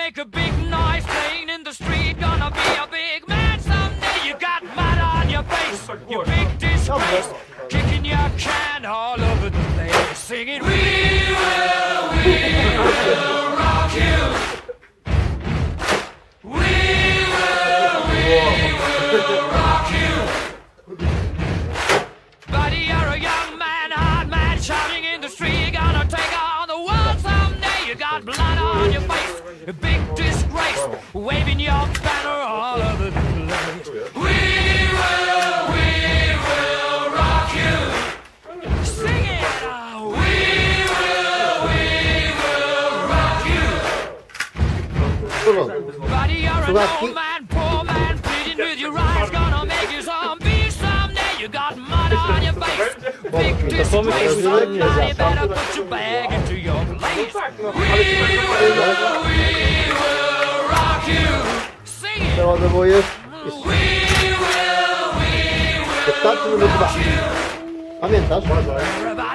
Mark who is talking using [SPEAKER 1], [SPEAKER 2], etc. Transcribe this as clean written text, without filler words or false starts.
[SPEAKER 1] make a big noise playing in the street. Gonna be a big man someday. You got mud on your face, you big disgrace. Kicking your can all over the place, singing, we will rock you. We will rock you. Buddy, you're a young man, hard man, shouting in the street. Gonna take on the world someday. You got blood on your face, a big disgrace, waving your banner all over the place. We will rock you. Sing it. We will rock you. Buddy, you're an old man, poor man, pleading with your eyes. Gonna make you zombie someday. You got mud on your face, big disgrace. Somebody better put your bag into your place. We will rock you. Sing it.
[SPEAKER 2] Przeładowujesz.
[SPEAKER 1] We will
[SPEAKER 2] Wystarczy, żeby dwa. Pamiętasz?
[SPEAKER 1] rock you.